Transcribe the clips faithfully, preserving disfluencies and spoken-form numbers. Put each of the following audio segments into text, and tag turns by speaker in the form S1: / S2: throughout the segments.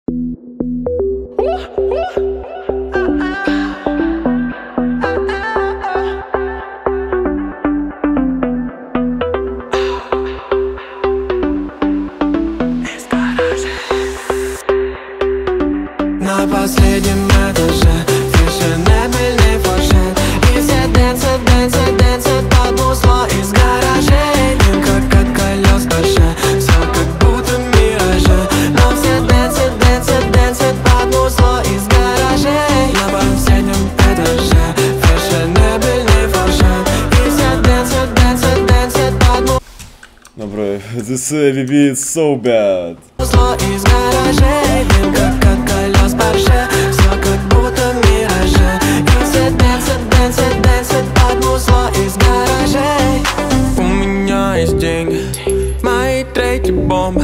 S1: На последнем этаже фешенебельный фашон, и все дэнсят, дэнсят, дэнсят под музло из гаражей. Дым как от колес Порше, все как будто миражи, но все дэнсят, дэнсят, дэнсят под музло из гаражей. На последнем этаже фешенебельный фашон, и все дэнсят, дэнсят, дэнсят под музло.
S2: No bro, this heavy beat is so bad.
S1: Из гаражей, дым как от колес Порше, все как будто миражи, и все дэнсят, дэнсят, дэнсят под музло из гаражей. У меня есть деньги, мои треки бомба,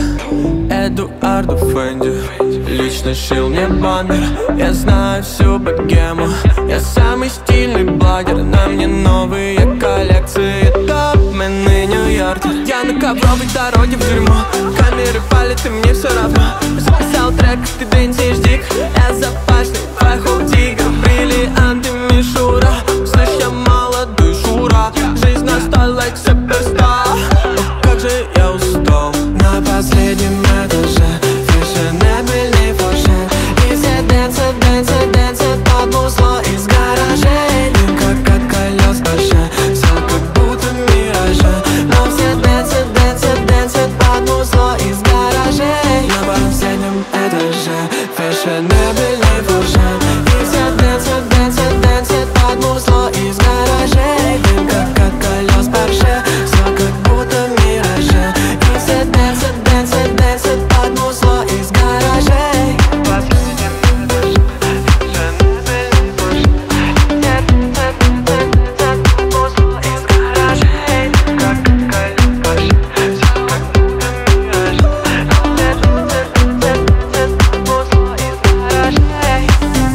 S1: Эдуарду Фенди лично шил мне бомбер. Я знаю всю богему, я самый стильный блогер, на мне новые коллекции, топ-мены Нью-Йорка. Я на ковровой дороге в дерьмо, камеры палят и мне все равно. Записал трек, ты дэнсишь дик, я запашный, твой холдигр, бриллианты мишура. Слышь, я молодой Шура, жизнь настала суперстар. Ох, как же я устал. На последнем этаже фешенебельный фашон, и все дэнсят, дэнсят, дэнсят под музло из гаражей. Дым как от колес Порше, все как будто миражи, но все дэнсят, дэнсят, дэнсят под музло из гаражей. На последнем этаже фешенебельный фашон, и все дэнсят, дэнсят, дэнсят под музло из гаражей. Дым как от колес Порше, все как будто миражи, и все дэнсят, дэнсят, дэнсят под музло из гаражей. Последнем этаже фешенебельный фашон, дэнсят, дэнсят под музло из гаражей. Дым как от колес Порше, все как будто миражи, дэнсят, дэнсят, дэнсят под музло из гаражей.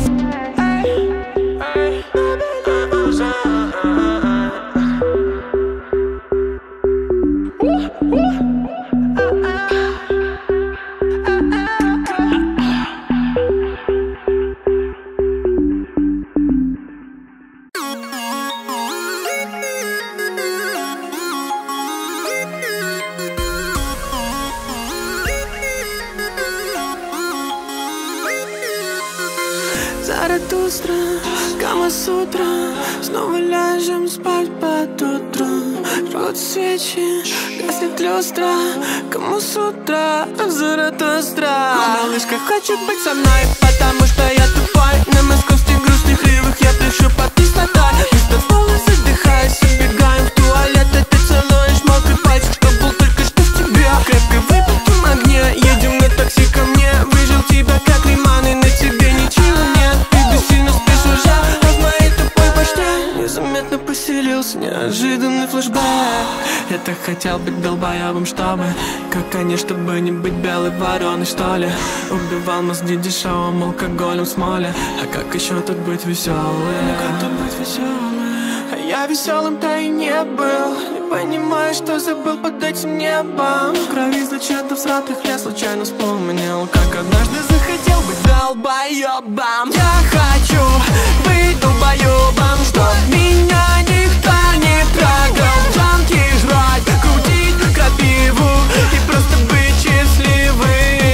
S1: Заратустра, Камасутра, снова ляжем спать под утро. Жгут свечи, гаснет люстра, кому с утра Заратустра. Малышка хочет быть со мной, потому что я тупой. На московских грустных ривах я пишу под кислотой. Вместо пола задыхаюсь, убегаем в туалет, и ты целуешь мокрый пальчик, что был только что в тебе. Крепко выпитым огне, едем на такси ко мне. Выжил тебя как лиман, и на тебе ничего нет. Сильно спишь уже, а в моей тупой башне незаметно поселился неожиданный флешбэк. Я так хотел быть долбоебом, чтобы, как они, чтобы не быть белой вороной, что ли. Убивал мозги дешевым алкоголем в смоле. А как еще тут быть веселым? Ну как тут быть веселым? А я веселым-то и не был. Не понимаю, что забыл под этим небом. В крови зачатых всратых я случайно вспомнил, как однажды захотел быть долбоебом. Я хочу быть долбоебом, чтоб меня никто не трогал. Джанки жрать, крутить крапиву и просто быть счастливым.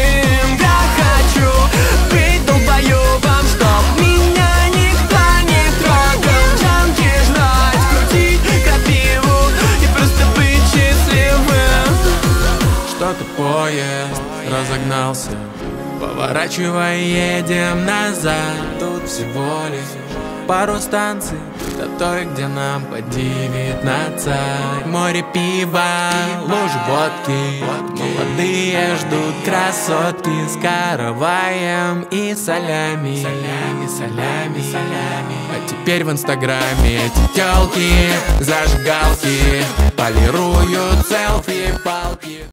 S1: Я хочу быть долбоебом, чтоб меня никто не трогал. Джанки жрать, крутить крапиву и просто быть счастливым. Что-то поезд разогнался, поворачивай, едем назад. Тут всего лишь пару станций до той, где нам по девятнадцать. Море пива, лужи водки, молодые ждут красотки с караваем и солями, солями, солями, солями. А теперь в инстаграме эти тёлки, зажигалки, полируют селфи, палки.